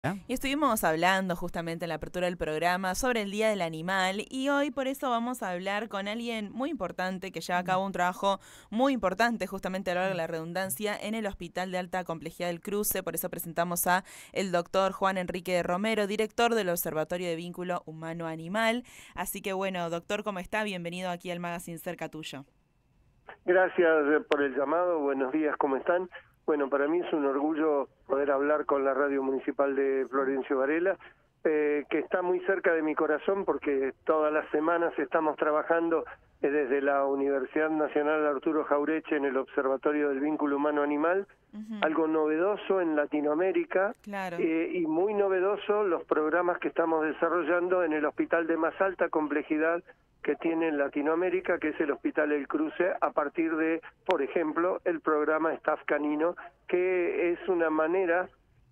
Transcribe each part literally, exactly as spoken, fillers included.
¿Ah? Y estuvimos hablando justamente en la apertura del programa sobre el Día del Animal y hoy por eso vamos a hablar con alguien muy importante que lleva a cabo un trabajo muy importante, justamente a lo largo de la redundancia, en el Hospital de Alta Complejidad del Cruce. Por eso presentamos a el doctor Juan Enrique Romero, director del Observatorio de Vínculo Humano-Animal. Así que bueno, doctor, ¿cómo está? Bienvenido aquí al Magazine Cerca Tuyo. Gracias por el llamado, buenos días, ¿cómo están? Bueno, para mí es un orgullo poder hablar con la radio municipal de Florencio Varela, eh, que está muy cerca de mi corazón porque todas las semanas estamos trabajando eh, desde la Universidad Nacional Arturo Jauretche en el Observatorio del Vínculo Humano-Animal, uh-huh. Algo novedoso en Latinoamérica, claro. eh, y muy novedoso los programas que estamos desarrollando en el hospital de más alta complejidad que tiene en Latinoamérica, que es el Hospital El Cruce, a partir de, por ejemplo, el programa Staff Canino, que es una manera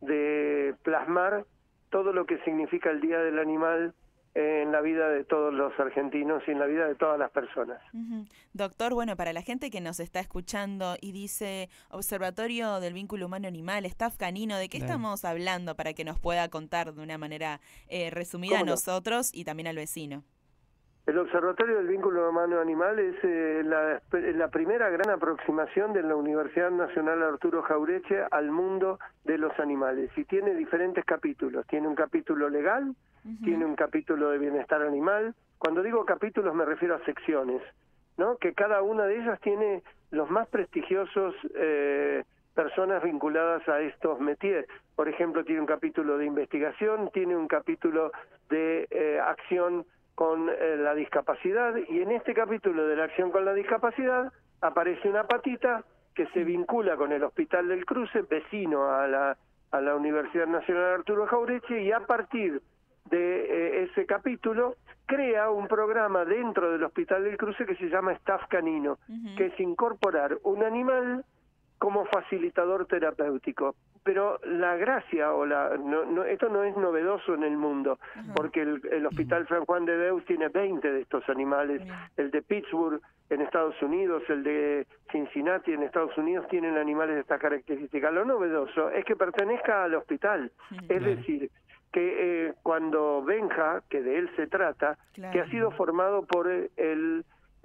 de plasmar todo lo que significa el Día del Animal en la vida de todos los argentinos y en la vida de todas las personas. Uh-huh. Doctor, bueno, para la gente que nos está escuchando y dice Observatorio del Vínculo Humano-Animal, Staff Canino, ¿de qué claro. estamos hablando para que nos pueda contar de una manera eh, resumida a no? nosotros y también al vecino? El Observatorio del Vínculo Humano-Animal es eh, la, la primera gran aproximación de la Universidad Nacional Arturo Jauretche al mundo de los animales y tiene diferentes capítulos. Tiene un capítulo legal, uh-huh. tiene un capítulo de bienestar animal. Cuando digo capítulos me refiero a secciones, ¿no? Que cada una de ellas tiene los más prestigiosos eh, personas vinculadas a estos métiers. Por ejemplo, tiene un capítulo de investigación, tiene un capítulo de eh, acción con eh, la discapacidad, y en este capítulo de la acción con la discapacidad aparece una patita que se vincula con el Hospital del Cruce, vecino a la, a la Universidad Nacional Arturo Jauretche, y a partir de eh, ese capítulo crea un programa dentro del Hospital del Cruce que se llama Staff Canino, uh-huh. que es incorporar un animal como facilitador terapéutico. Pero la gracia, o la no, no, esto no es novedoso en el mundo, uh-huh. porque el, el Hospital San Juan de Deus tiene veinte de estos animales, uh-huh. el de Pittsburgh en Estados Unidos, el de Cincinnati en Estados Unidos tienen animales de estas características. Lo novedoso es que pertenezca al hospital, uh-huh. es claro. decir, que eh, cuando Benja, que de él se trata, claro. que ha sido formado por el eh,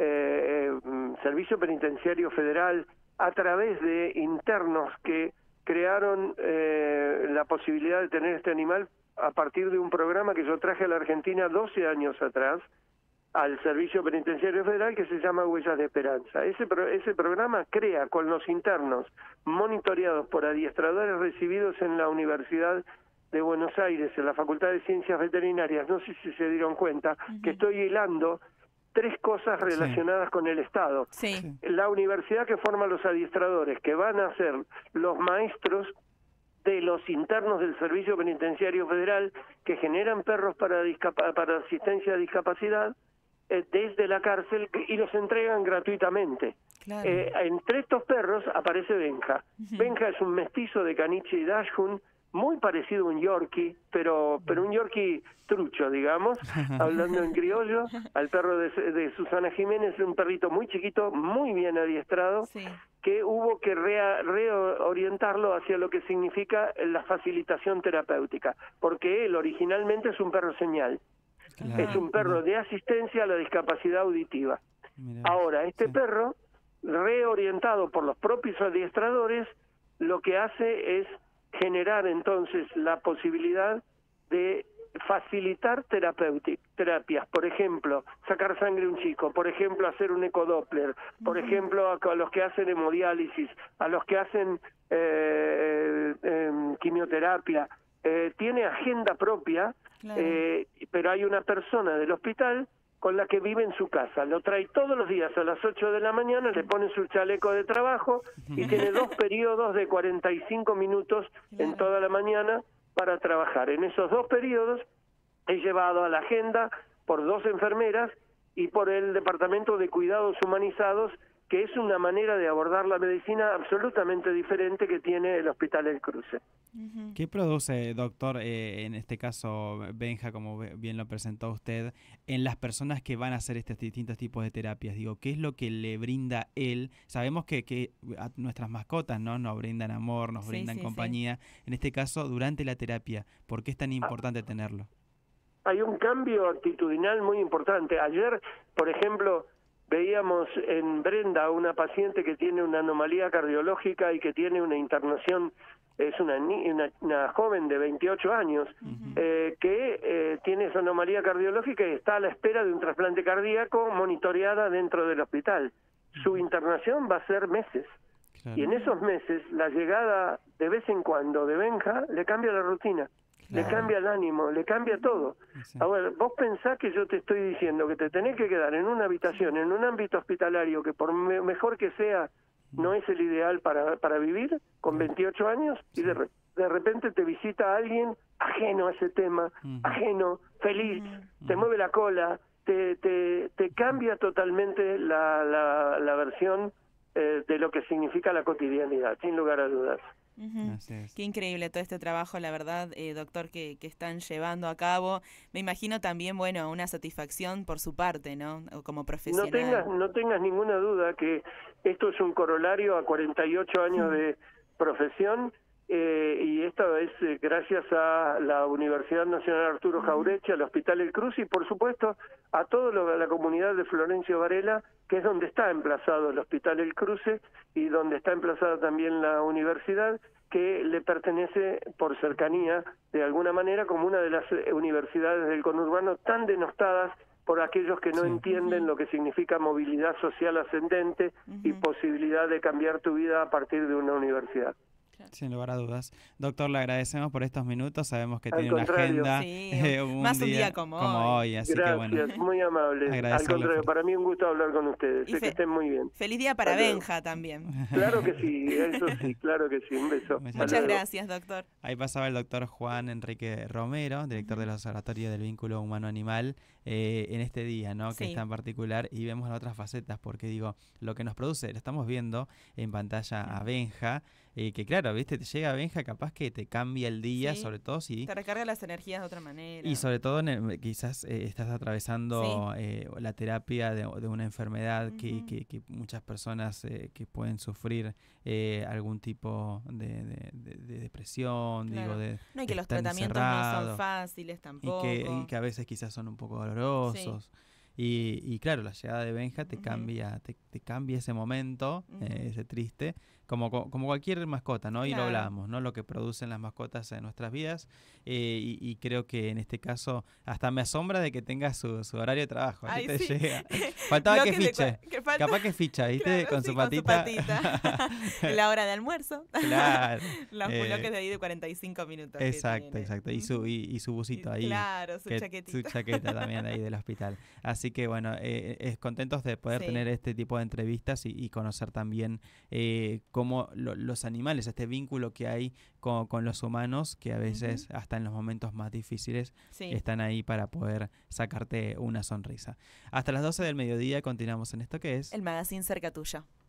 eh, Servicio Penitenciario Federal a través de internos que crearon eh, la posibilidad de tener este animal a partir de un programa que yo traje a la Argentina doce años atrás al Servicio Penitenciario Federal, que se llama Huellas de Esperanza. Ese, pro, ese programa crea con los internos monitoreados por adiestradores recibidos en la Universidad de Buenos Aires, en la Facultad de Ciencias Veterinarias. No sé si se dieron cuenta uh-huh. que estoy hilando tres cosas relacionadas sí. con el Estado. Sí. La universidad que forma los adiestradores, que van a ser los maestros de los internos del Servicio Penitenciario Federal, que generan perros para, discap- para asistencia a discapacidad eh, desde la cárcel y los entregan gratuitamente. Claro. Eh, entre estos perros aparece Benja. Uh-huh. Benja es un mestizo de caniche y dachshund, muy parecido a un Yorkie, pero pero un Yorkie trucho, digamos, hablando en criollo, al perro de, de Susana Jiménez, un perrito muy chiquito, muy bien adiestrado, sí. que hubo que rea, reorientarlo hacia lo que significa la facilitación terapéutica, porque él originalmente es un perro señal, claro. es un perro de asistencia a la discapacidad auditiva. Mirá. Ahora, este sí. perro, reorientado por los propios adiestradores, lo que hace es generar entonces la posibilidad de facilitar terapias, por ejemplo, sacar sangre a un chico, por ejemplo, hacer un ecodoppler, por uh-huh. ejemplo, a, a los que hacen hemodiálisis, a los que hacen eh, eh, quimioterapia. Eh, tiene agenda propia, claro. eh, pero hay una persona del hospital con la que vive en su casa. Lo trae todos los días a las ocho de la mañana, le pone su chaleco de trabajo y tiene dos periodos de cuarenta y cinco minutos claro. en toda la mañana para trabajar. En esos dos periodos he llevado a la agenda por dos enfermeras y por el Departamento de Cuidados Humanizados, que es una manera de abordar la medicina absolutamente diferente que tiene el Hospital El Cruce. ¿Qué produce, doctor, eh, en este caso Benja, como bien lo presentó usted, en las personas que van a hacer estos distintos tipos de terapias? Digo, ¿qué es lo que le brinda él? Sabemos que, que a nuestras mascotas, ¿no? Nos brindan amor, nos sí, brindan sí, compañía. Sí. En este caso, durante la terapia, ¿por qué es tan importante ah. tenerlo? Hay un cambio actitudinal muy importante. Ayer, por ejemplo, veíamos en Brenda una paciente que tiene una anomalía cardiológica y que tiene una internación. Es una, una, una joven de veintiocho años uh-huh. eh, que eh, tiene esa anomalía cardiológica y está a la espera de un trasplante cardíaco monitoreada dentro del hospital. Su internación va a ser meses. Claro. Y en esos meses, la llegada de vez en cuando de Benja le cambia la rutina, claro. le cambia el ánimo, le cambia todo. Sí. Ahora, vos pensás que yo te estoy diciendo que te tenés que quedar en una habitación, en un ámbito hospitalario, que por me mejor que sea, no es el ideal para, para vivir con veintiocho años, y de, de repente te visita alguien ajeno a ese tema, uh-huh. ajeno, feliz, uh-huh. te mueve la cola, te, te, te cambia totalmente la, la, la versión eh, de lo que significa la cotidianidad, sin lugar a dudas. Uh-huh. Qué increíble todo este trabajo, la verdad, eh, doctor, que, que están llevando a cabo. Me imagino también, bueno, una satisfacción por su parte, ¿no? Como profesional. No tengas, no tengas ninguna duda que esto es un corolario a cuarenta y ocho años uh-huh. de profesión, eh, y esto es eh, gracias a la Universidad Nacional Arturo uh-huh. Jauretche, al Hospital El Cruce y, por supuesto, a toda la comunidad de Florencio Varela, que es donde está emplazado el Hospital El Cruce y donde está emplazada también la universidad, que le pertenece por cercanía, de alguna manera, como una de las universidades del conurbano tan denostadas por aquellos que no sí. entienden uh-huh. lo que significa movilidad social ascendente uh-huh. y posibilidad de cambiar tu vida a partir de una universidad. Sin lugar a dudas. Doctor, le agradecemos por estos minutos. Sabemos que Al tiene contrario. una agenda. Sí, eh, un más día, un día como, como hoy. hoy. Así Gracias, que bueno. muy amable. Al contrario, por... para mí un gusto hablar con ustedes. Sé que estén muy bien. Feliz día para Adiós. Benja también. Claro que sí, eso sí, claro que sí. Un beso. Muchas, Muchas gracias, doctor. Ahí pasaba el doctor Juan Enrique Romero, director uh-huh. del Observatorio del Vínculo Humano-Animal, eh, en este día, ¿no? Que sí. está en particular, y vemos las otras facetas, porque digo, lo que nos produce, lo estamos viendo en pantalla uh-huh. a Benja, eh, que claro, viste, te llega Benja, capaz que te cambia el día, sí. sobre todo si... Te recarga las energías de otra manera. Y sobre todo, en el, quizás eh, estás atravesando sí. eh, la terapia de, de una enfermedad uh-huh. que, que, que muchas personas eh, que pueden sufrir eh, algún tipo de, de, de, de depresión, claro. digo, de No, y que de los tratamientos encerrado, no son fáciles tampoco. Y que, y que a veces quizás son un poco dolorosos. Sí. Y, y claro, la llegada de Benja te uh-huh. cambia te, te cambia ese momento, uh-huh. eh, ese triste, como, como cualquier mascota, ¿no? Claro. Y lo hablábamos, ¿no? Lo que producen las mascotas en nuestras vidas, eh, y, y creo que en este caso hasta me asombra de que tenga su, su horario de trabajo. Ay, te sí. llega. Faltaba que, que fiche. Que falta... Capaz que ficha, ¿viste? Claro, con, sí, su patita. con su patita. La hora de almuerzo. Claro. Los eh, bloques de ahí de cuarenta y cinco minutos. Exacto, exacto. Y su, y, y su busito ahí. Claro, su que, chaquetita. Su chaqueta también ahí del hospital. Así que bueno, eh, es contentos de poder sí. tener este tipo de entrevistas y, y conocer también eh, cómo lo, los animales, este vínculo que hay con, con los humanos, que a veces uh-huh. hasta en los momentos más difíciles sí. están ahí para poder sacarte una sonrisa. Hasta las doce del mediodía continuamos en esto que es... El Magazine Cerca Tuyo.